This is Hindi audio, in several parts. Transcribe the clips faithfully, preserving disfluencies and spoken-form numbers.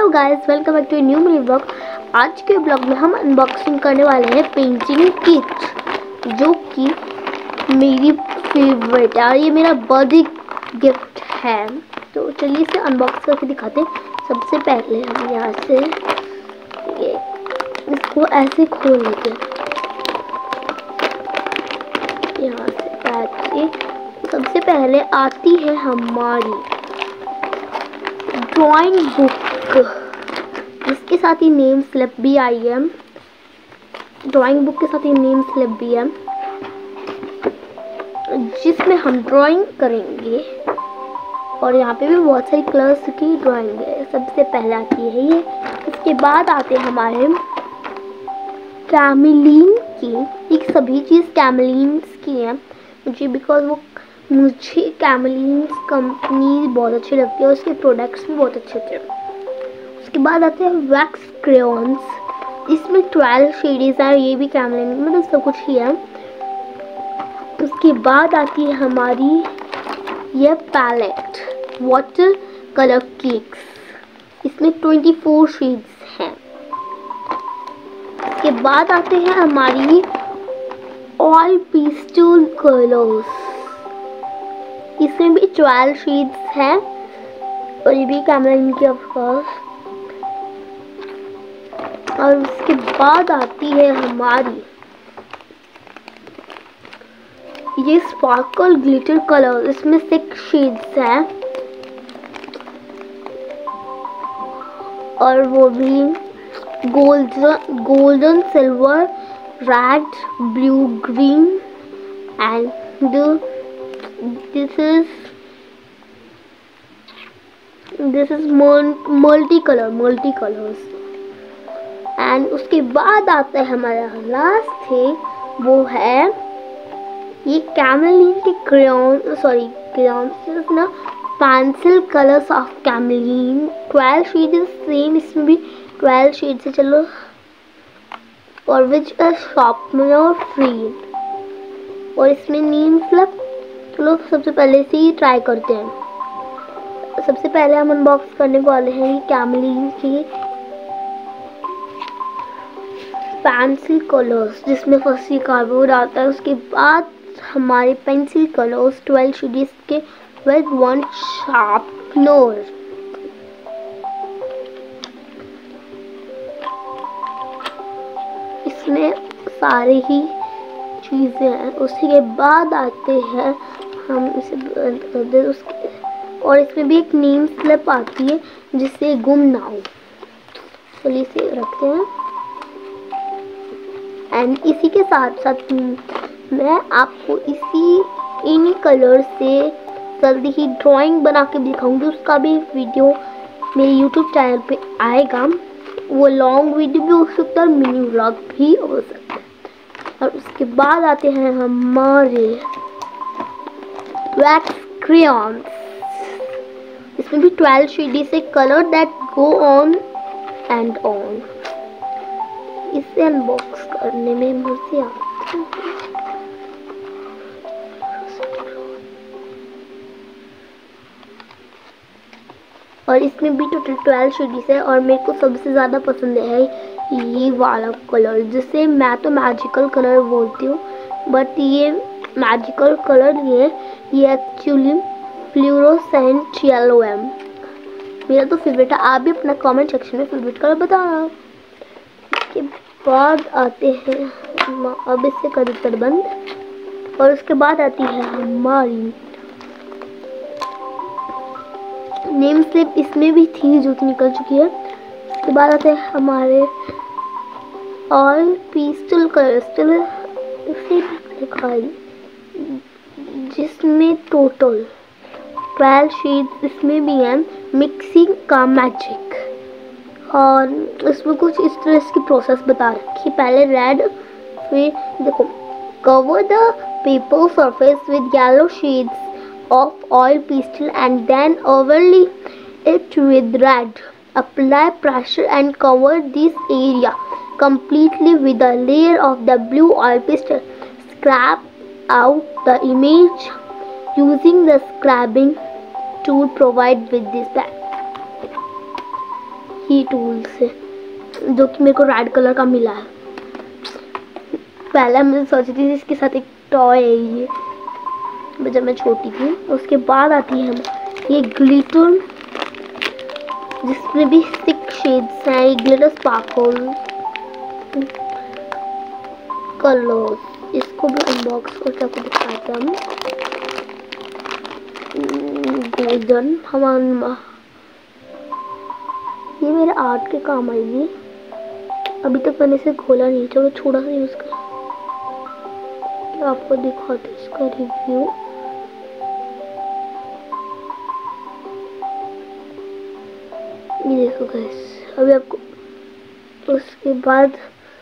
Guys, welcome back to new mini blog. आज के ब्लॉग में हम अनबॉक्सिंग करने वाले हैं पेंटिंग किट, जो कि मेरी फेवरेट है और ये मेरा बर्थडे गिफ्ट है। तो चलिए इसे अनबॉक्स करके दिखाते हैं। सबसे पहले हम यहाँ से ये इसको ऐसे खोल लेते हैं, यहाँ से ऐसे। सबसे पहले आती है हमारी ड्राइंग बुक, जिसके साथ ही नेम स्लिप भी आई है। ड्राइंग बुक के साथ ही नेम स्लिप भी है, जिसमें हम ड्राइंग करेंगे। और यहाँ पे भी बहुत सारी कलर्स की ड्राइंग है। सबसे पहले आती है ये। इसके बाद आते हैं हमारे कैमलीन की। एक सभी चीज़ कैमलीन की है मुझे, बिकॉज वो मुझे कैमलीन कंपनी बहुत अच्छी लगती है और उसके प्रोडक्ट्स भी बहुत अच्छे थे। उसके बाद आते हैं वैक्स क्रेयॉन्स। इसमें ट्वेल्व शेड्स हैं, ये भी कैमलीन मतलब सब कुछ ही है। उसके बाद आती है हमारी ये पैलेट वाटर कलर केक्स। इसमें ट्वेंटी फोर शेड्स हैं। उसके बाद आते हैं हमारी ऑल पेस्टल कलर्स। इसमें भी ट्वेल्व शेड्स हैं और ये भी कैमलीन की ऑफ कोर्स। और उसके बाद आती है हमारी ये स्पार्कल ग्लिटर कलर। इसमें सिक्स शेड्स हैं और वो भी golden golden silver red blue green and this is this is multi color multi colors। And उसके बाद आता है हमारा लास्ट है, वो है ये कैमलीन के क्रेयॉन सॉरी क्रेयॉन ना pencil colours of Camlin. Twelve shades same, इसमें भी ट्वेल्व शेड्स है। चलो, और विच इज शॉप में और फ्री। और इसमें नेम फ्लिप। चलो सबसे पहले से ही ट्राई करते हैं। सबसे पहले हम अनबॉक्स करने वाले हैं ये कैमलीन की पेंसिल कलर्स, जिसमें फर्स्ट ही कार्डबोर्ड आता है। उसके बाद हमारे पेंसिल कलर्स ट्वेल्व शेड्स के विद वन शार्पनर। इसमें सारे ही चीज़ें हैं। उसके बाद आते हैं हम इसे बंद कर दे उसके। और इसमें भी एक नेम स्लिप आती है जिससे गुम ना हो। चलिए इसे रखते हैं। एंड इसी के साथ साथ मैं आपको इसी इन कलर से जल्दी ही ड्राइंग बना के दिखाऊंगी। उसका भी वीडियो मेरे यूट्यूब चैनल पे आएगा। वो लॉन्ग वीडियो भी हो सकता है और मिनी व्लॉग भी हो सकता है। और उसके बाद आते हैं हमारे वैक्स क्रेयॉन्स। इसमें भी ट्वेल्व शेड्स से colour that go on and on. इसे अनबॉक्स करने में मजे आते हैं। और इसमें भी टोटल ट्वेल्व शेड्स है और मेरे को सबसे ज़्यादा पसंद है ये वाला कलर, जिसे मैं तो मैजिकल कलर बोलती हूँ, बट ये मैजिकल कलर नहीं है, ये एक्चुअली फ्लोरोसेंट येलो है। मेरा तो फेवरेट है। आप भी अपना कमेंट सेक्शन में फेवरेट कलर बताना। इसके बाद आते हैं, अब इससे कर देते बंद। और उसके बाद आती है हमारी नेम स्लिप। इसमें भी थी जो कि निकल चुकी है। उसके बाद आते हैं हमारे ऑल पेस्टल कलर दिखाई, जिसमें टोटल ट्वेल्व शेड्स इसमें भी हैं। मिक्सिंग का मैजिक। और इसमें कुछ इस तरह की प्रोसेस बता रखी। पहले रेड, फिर देखो cover the paper surface with yellow shades of oil pastel and then overlay it with red. Apply pressure and cover this area completely with a layer of the blue oil pastel. Scrap out the image using the scrubbing tool provided with this bag. ये टूल से, जो कि मेरे को रेड कलर का मिला है। पहले मुझे सोची थी इसके साथ एक टॉय है ये, जब मैं छोटी थी। उसके बाद आती है ये ग्लिटर, जिसमें भी सिक्स शेड्स हैं। ये ग्लिटर स्पार्कल कलर्स। इसको भी अनबॉक्स करके आपको दिखाते हैं हम। गोल्डन हमारा, ये मेरे आर्ट के काम आएगी। अभी तक मैंने इसे खोला नहीं, चलो थोड़ा सा यूज कर आपको दिखाते इसका रिव्यू। ये देखो गाइस, अभी आपको उसके बाद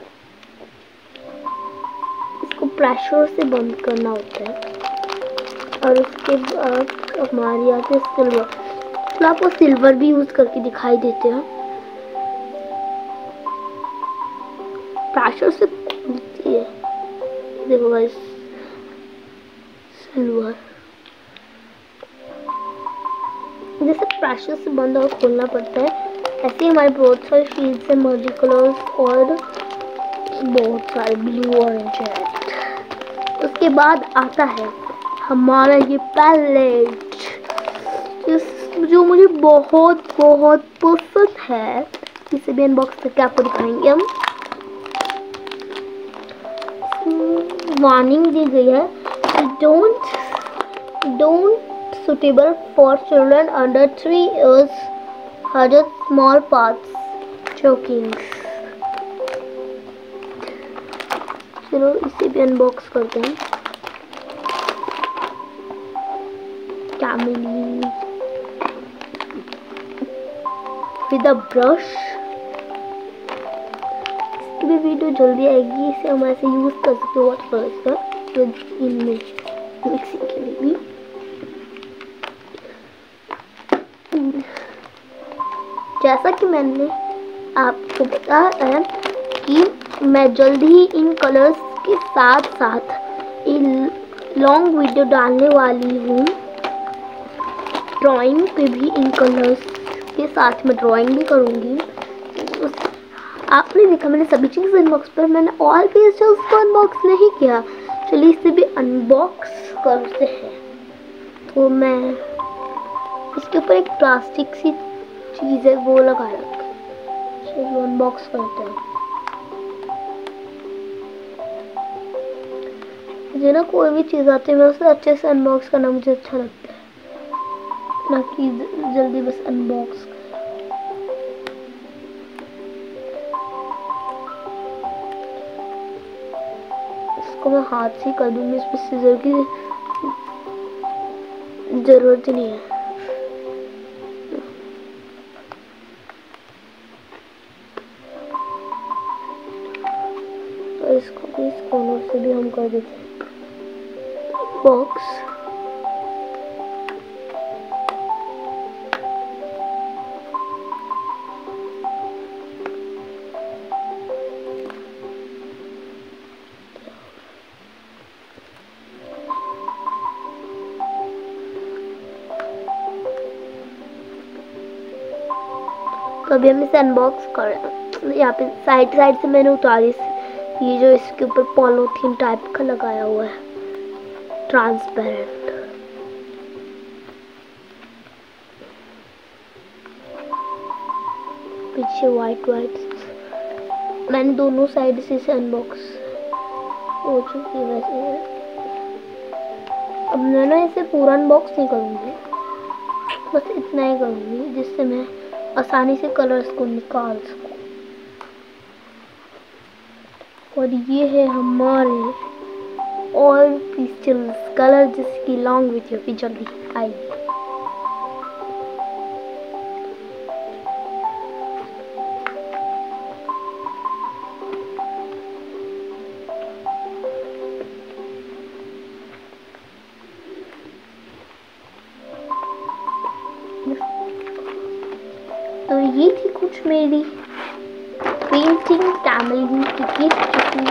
इसको प्रेशर से बंद करना होता है, और उसके बाद हमारी आती है सिल्वर। तो आपको सिल्वर भी यूज करके दिखाई देते हैं। प्रेशर से खुलती है, देखो गाइस सिल्वर। जैसे प्रेशर से बंद और खोलना पड़ता है, ऐसे ही हमारे बहुत सारे शीट्स हैं मल्टी कलर्स, और बहुत सारे ब्लू ऑरेंज रेड। उसके बाद आता है हमारा ये पैलेट, जो मुझे बहुत बहुत पसंद है। इसे भी अनबॉक्स करके आपको दिखाएंगे हम। वार्निंग दी गई है, don't don't suitable for children under three years, has small parts choking। चलो इसे भी अनबॉक्स करते हैं। Camlin with a brush. इसकी भी वीडियो जल्दी आएगी, इसे हम ऐसे यूज कर सकते हो वाटर कलर्स का इनमें मिक्सिंग के लिए भी। जैसा कि मैंने आपको बताया है कि मैं जल्द ही इन कलर्स के साथ साथ इन लॉन्ग वीडियो डालने वाली हूँ। ड्राइंग पे भी इन कलर्स के साथ मैं ड्राइंग भी करूँगी। आपने देखा मैंने सभी चीज़ अनबॉक्स पर, मैंने और भी इस चीज़ को अनबॉक्स नहीं किया। चलिए इसे भी अनबॉक्स करते हैं। तो मैं इसके ऊपर एक प्लास्टिक सी चीज़ है वो लगा रखा, चलिए अनबॉक्स करते हैं। मुझे ना कोई भी चीज़ आती है मैं उसे अच्छे से अनबॉक्स करना मुझे अच्छा लगता है, ना कि जल्दी बस अनबॉक्स। इसको मैं हाथ से कर दूँगी, इसमें सीजर की ज़रूरत नहीं है। इसको भी इस कोनों से भी हम कर देते हैं बॉक्स। तो अभी हम इसे अनबॉक्स कर रहे हैं। यहाँ पे साइड साइड से मैंने उतारी, ये जो इसके ऊपर पॉलीथीन टाइप का लगाया हुआ है ट्रांसपेरेंट। पीछे वाइट वाइट। मैंने दोनों साइड से इसे अनबॉक्स हो चुकी है वैसे। अब मैं ना इसे पूरा अनबॉक्स नहीं करूँगी, बस इतना ही करूँगी जिससे मैं आसानी से कलर्स को निकाल सकूँ। और ये है हमारे और पिस्टल्स कलर, जिसकी लॉन्ग वीडियो भी जल्दी आएगी। तो ये थी कुछ मेरी पेंटिंग कैमलिन की गिफ्ट।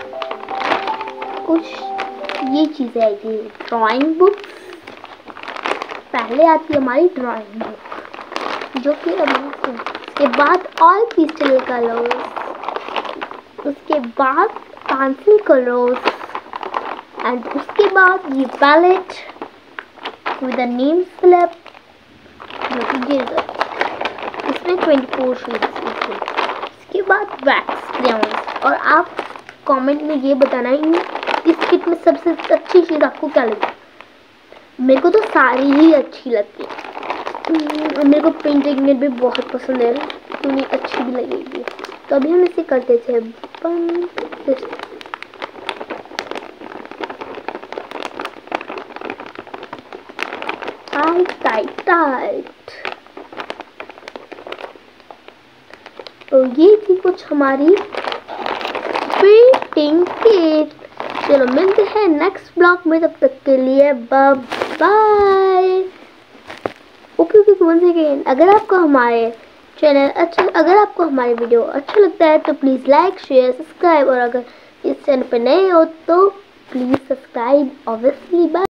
कुछ ये चीज़ें आई थी ड्राइंग बुक। पहले आती है हमारी ड्राइंग बुक, जो कि अब उसके बाद ऑल पेस्टल कलर्स, उसके बाद पेंसिल कलर्स, एंड उसके बाद ये palette with a name slip, इसमें ट्वेंटी फोर शेड्स। इसके बाद वैक्स क्रेयॉन्स। और आप कमेंट में ये बताना इस किट में सबसे अच्छी चीज़ आपको क्या लगी। मेरे को तो सारी ही अच्छी लगती है। मेरे को पिंक इग्निट भी बहुत पसंद है, तो ये अच्छी भी लगेगी। तो अभी हम इसे करते थे बंद। Tight tight tight. तो ये थी कुछ हमारी पेंटिंग किट। चलो मिलते हैं नेक्स्ट ब्लॉग में, तब तक के लिए bye bye. Okay okay one second, अगर आपको हमारे चैनल अच्छा अगर आपको हमारे वीडियो अच्छा लगता है तो प्लीज़ लाइक शेयर सब्सक्राइब, और अगर इस चैनल पर नए हो तो प्लीज़ सब्सक्राइब ऑब्वियसली। बाय।